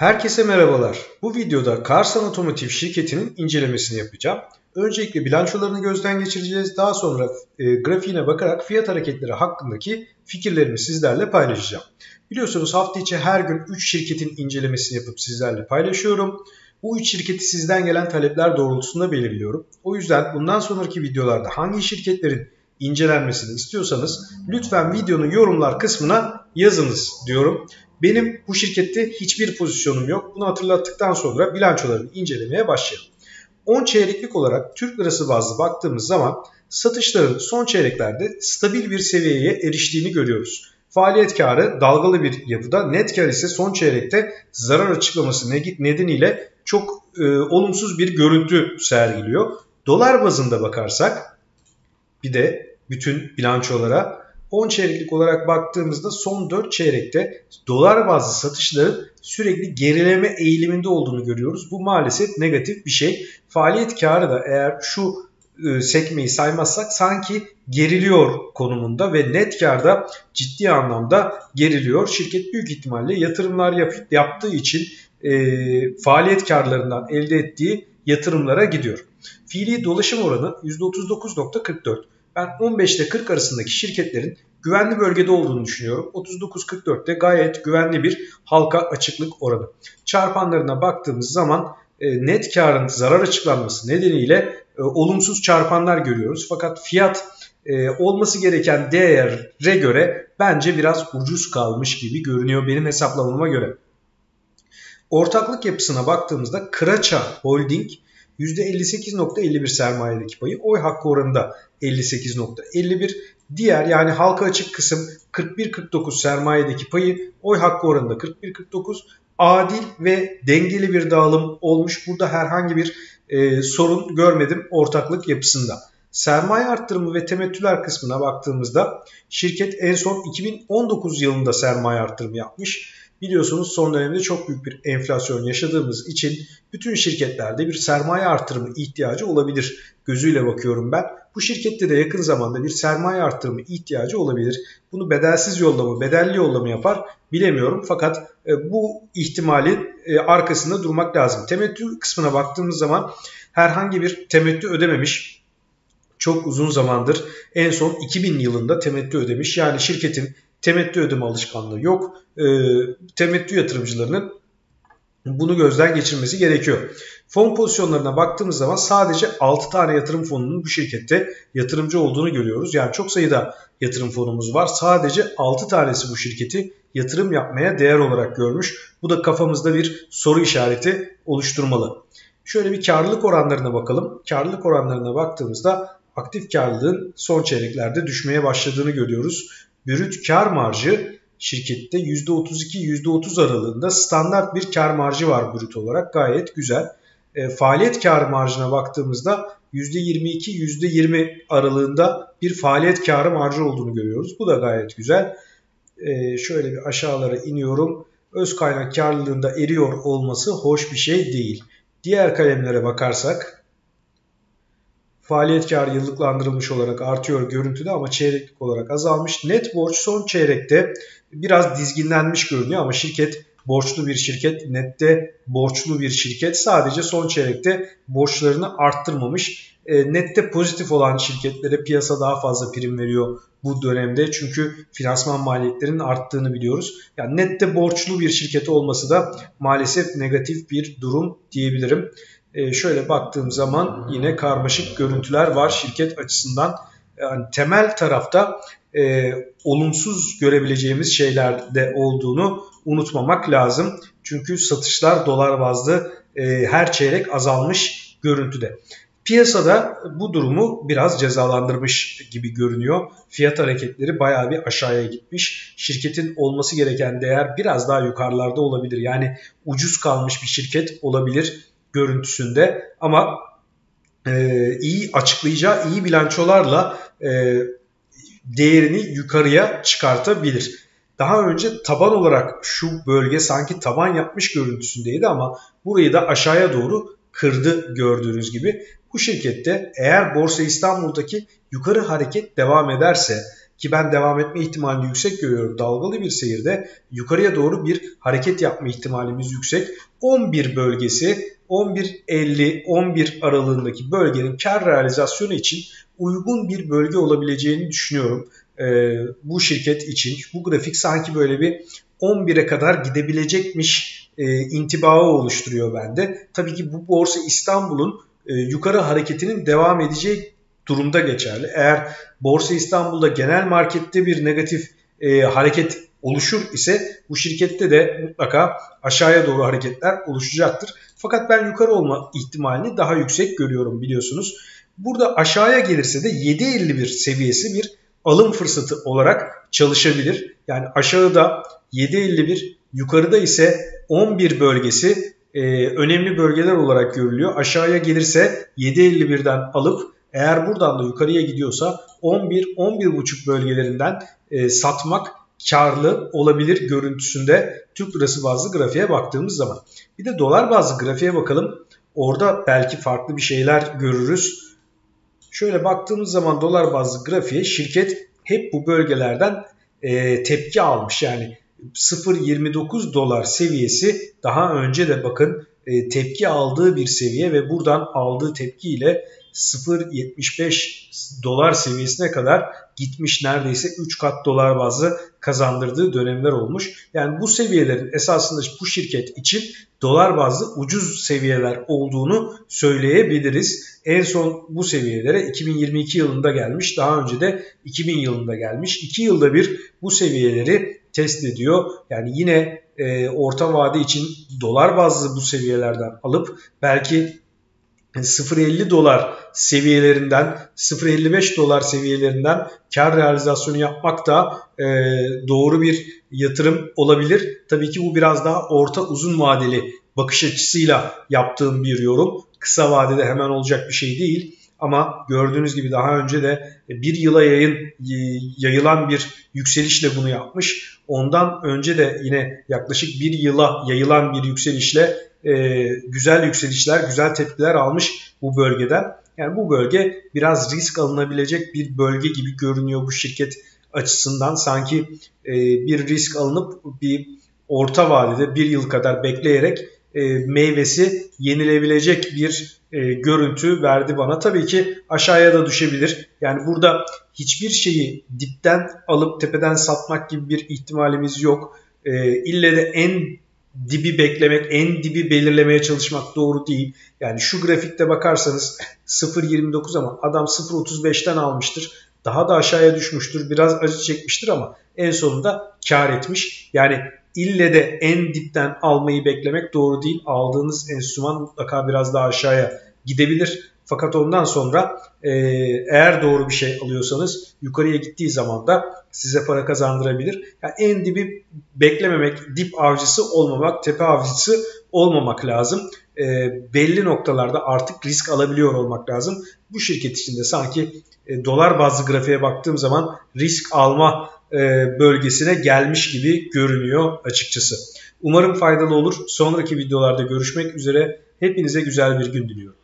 Herkese merhabalar. Bu videoda Karsan Otomotiv şirketinin incelemesini yapacağım. Öncelikle bilançolarını gözden geçireceğiz. Daha sonra grafiğine bakarak fiyat hareketleri hakkındaki fikirlerimi sizlerle paylaşacağım. Biliyorsunuz hafta içi her gün 3 şirketin incelemesini yapıp sizlerle paylaşıyorum. Bu 3 şirketi sizden gelen talepler doğrultusunda belirliyorum. O yüzden bundan sonraki videolarda hangi şirketlerin incelenmesini istiyorsanız lütfen videonun yorumlar kısmına yazınız diyorum. Benim bu şirkette hiçbir pozisyonum yok. Bunu hatırlattıktan sonra bilançolarını incelemeye başlayalım. 10 çeyreklik olarak Türk lirası bazlı baktığımız zaman satışların son çeyreklerde stabil bir seviyeye eriştiğini görüyoruz. Faaliyet karı dalgalı bir yapıda, net kar ise son çeyrekte zarar açıklaması nedeniyle çok olumsuz bir görüntü sergiliyor. Dolar bazında bakarsak bir de bütün bilançolara 10 çeyreklik olarak baktığımızda son 4 çeyrekte dolar bazlı satışların sürekli gerileme eğiliminde olduğunu görüyoruz. Bu maalesef negatif bir şey. Faaliyet karı da eğer şu sekmeyi saymazsak sanki geriliyor konumunda ve net karda ciddi anlamda geriliyor. Şirket büyük ihtimalle yatırımlar yaptığı için faaliyet karlarından elde ettiği yatırımlara gidiyor. Fiili dolaşım oranı %39.44. Ben 15 ile 40 arasındaki şirketlerin güvenli bölgede olduğunu düşünüyorum. 39-44'te gayet güvenli bir halka açıklık oranı. Çarpanlarına baktığımız zaman net karın zarar açıklanması nedeniyle olumsuz çarpanlar görüyoruz. Fakat fiyat olması gereken değere göre bence biraz ucuz kalmış gibi görünüyor benim hesaplamama göre. Ortaklık yapısına baktığımızda Kıraça Holding %58.51 sermayedeki payı, oy hakkı oranında 58.51. Diğer yani halka açık kısım 41.49 sermayedeki payı, oy hakkı oranında 41.49. Adil ve dengeli bir dağılım olmuş. Burada herhangi bir sorun görmedim ortaklık yapısında. Sermaye arttırımı ve temettüler kısmına baktığımızda şirket en son 2019 yılında sermaye arttırımı yapmış. Biliyorsunuz son dönemde çok büyük bir enflasyon yaşadığımız için bütün şirketlerde bir sermaye artırımı ihtiyacı olabilir gözüyle bakıyorum ben. Bu şirkette de yakın zamanda bir sermaye artırımı ihtiyacı olabilir. Bunu bedelsiz yolla mı, bedelli yolla mı yapar bilemiyorum. Fakat bu ihtimalin arkasında durmak lazım. Temettü kısmına baktığımız zaman herhangi bir temettü ödememiş. Çok uzun zamandır, en son 2000 yılında temettü ödemiş. Yani şirketin temettü ödeme alışkanlığı yok. Temettü yatırımcılarının bunu gözden geçirmesi gerekiyor. Fon pozisyonlarına baktığımız zaman sadece 6 tane yatırım fonunun bu şirkette yatırımcı olduğunu görüyoruz. Yani çok sayıda yatırım fonumuz var. Sadece 6 tanesi bu şirketi yatırım yapmaya değer olarak görmüş. Bu da kafamızda bir soru işareti oluşturmalı. Şöyle bir karlılık oranlarına bakalım. Karlılık oranlarına baktığımızda aktif karlılığın son çeyreklerde düşmeye başladığını görüyoruz. Brüt kar marjı şirkette %32-%30 aralığında standart bir kar marjı var brüt olarak, gayet güzel. Faaliyet kar marjına baktığımızda %22-%20 aralığında bir faaliyet karı marjı olduğunu görüyoruz. Bu da gayet güzel. Şöyle bir aşağılara iniyorum. Öz kaynak karlılığında eriyor olması hoş bir şey değil. Diğer kalemlere bakarsak faaliyet karı yıllıklandırılmış olarak artıyor görüntüde ama çeyreklik olarak azalmış. Net borç son çeyrekte biraz dizginlenmiş görünüyor ama şirket borçlu bir şirket, nette borçlu bir şirket. Sadece son çeyrekte borçlarını arttırmamış. Nette pozitif olan şirketlere piyasa daha fazla prim veriyor bu dönemde. Çünkü finansman maliyetlerinin arttığını biliyoruz. Yani nette borçlu bir şirket olması da maalesef negatif bir durum diyebilirim. Şöyle baktığım zaman yine karmaşık görüntüler var şirket açısından. Yani temel tarafta olumsuz görebileceğimiz şeyler de olduğunu unutmamak lazım. Çünkü satışlar dolar bazlı her çeyrek azalmış görüntüde. Piyasada bu durumu biraz cezalandırmış gibi görünüyor. Fiyat hareketleri bayağı bir aşağıya gitmiş. Şirketin olması gereken değer biraz daha yukarılarda olabilir. Yani ucuz kalmış bir şirket olabilir görüntüsünde ama iyi açıklayacağı iyi bilançolarla değerini yukarıya çıkartabilir. Daha önce taban olarak şu bölge sanki taban yapmış görüntüsündeydi ama burayı da aşağıya doğru kırdı gördüğünüz gibi. Bu şirkette eğer Borsa İstanbul'daki yukarı hareket devam ederse ki ben devam etme ihtimalini yüksek görüyorum. Dalgalı bir seyirde yukarıya doğru bir hareket yapma ihtimalimiz yüksek. 11 bölgesi 11.50-11 aralığındaki bölgenin kar realizasyonu için uygun bir bölge olabileceğini düşünüyorum. Bu şirket için bu grafik sanki böyle bir 11'e kadar gidebilecekmiş intibağı oluşturuyor bende. Tabii ki bu Borsa İstanbul'un yukarı hareketinin devam edeceği durumda geçerli. Eğer Borsa İstanbul'da genel markette bir negatif hareket oluşur ise bu şirkette de mutlaka aşağıya doğru hareketler oluşacaktır. Fakat ben yukarı olma ihtimalini daha yüksek görüyorum biliyorsunuz. Burada aşağıya gelirse de 7.51 seviyesi bir alım fırsatı olarak çalışabilir. Yani aşağıda 7.51, yukarıda ise 11 bölgesi önemli bölgeler olarak görülüyor. Aşağıya gelirse 7.51'den alıp eğer buradan da yukarıya gidiyorsa 11-11.5 bölgelerinden satmak karlı olabilir görüntüsünde Türk lirası bazlı grafiğe baktığımız zaman. Bir de dolar bazlı grafiğe bakalım. Orada belki farklı bir şeyler görürüz. Şöyle baktığımız zaman dolar bazlı grafiğe şirket hep bu bölgelerden tepki almış. Yani 0.29 dolar seviyesi daha önce de bakın tepki aldığı bir seviye ve buradan aldığı tepkiyle 0.75 dolar seviyesine kadar gitmiş, neredeyse 3 kat dolar bazlı kazandırdığı dönemler olmuş. Yani bu seviyelerin esasında bu şirket için dolar bazlı ucuz seviyeler olduğunu söyleyebiliriz. En son bu seviyelere 2022 yılında gelmiş, daha önce de 2000 yılında gelmiş. 2 yılda bir bu seviyeleri test ediyor. Yani yine orta vade için dolar bazlı bu seviyelerden alıp belki 0.50 dolar seviyelerinden 0.55 dolar seviyelerinden kar realizasyonu yapmak da doğru bir yatırım olabilir. Tabii ki bu biraz daha orta uzun vadeli bakış açısıyla yaptığım bir yorum. Kısa vadede hemen olacak bir şey değil. Ama gördüğünüz gibi daha önce de bir yıla yayılan bir yükselişle bunu yapmış. Ondan önce de yine yaklaşık bir yıla yayılan bir yükselişle güzel yükselişler, güzel tepkiler almış bu bölgeden. Yani bu bölge biraz risk alınabilecek bir bölge gibi görünüyor bu şirket açısından. Sanki bir risk alınıp bir orta vadede bir yıl kadar bekleyerek meyvesi yenilebilecek bir görüntü verdi bana. Tabii ki aşağıya da düşebilir. Yani burada hiçbir şeyi dipten alıp tepeden satmak gibi bir ihtimalimiz yok. İlle de en dibi beklemek, en dibi belirlemeye çalışmak doğru değil. Yani şu grafikte bakarsanız 0.29 ama adam 0.35'ten almıştır. Daha da aşağıya düşmüştür. Biraz acı çekmiştir ama en sonunda kar etmiş. Yani ille de en dipten almayı beklemek doğru değil. Aldığınız enstrüman mutlaka biraz daha aşağıya gidebilir. Fakat ondan sonra eğer doğru bir şey alıyorsanız yukarıya gittiği zaman da size para kazandırabilir. Yani en dibi beklememek, dip avcısı olmamak, tepe avcısı olmamak lazım. Belli noktalarda artık risk alabiliyor olmak lazım. Bu şirket içinde sanki dolar bazlı grafiğe baktığım zaman risk alma bölgesine gelmiş gibi görünüyor açıkçası. Umarım faydalı olur. Sonraki videolarda görüşmek üzere. Hepinize güzel bir gün diliyorum.